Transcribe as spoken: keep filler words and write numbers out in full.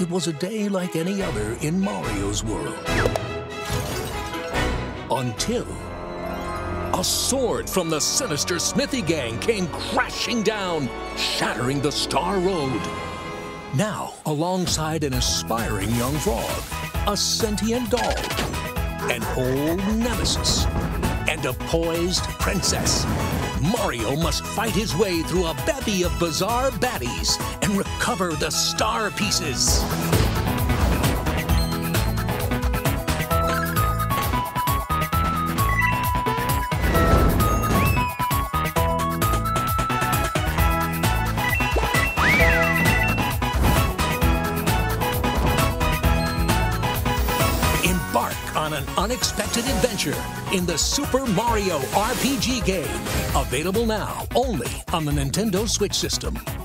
It was a day like any other in Mario's world. Until a sword from the sinister Smithy Gang came crashing down, shattering the Star Road. Now, alongside an aspiring young frog, a sentient dog, an old nemesis, and a poised princess, Mario must fight his way through a bevy of bizarre baddies and recover the star pieces. Embark on an unexpected adventure in the Super Mario R P G game. Available now only on the Nintendo Switch system.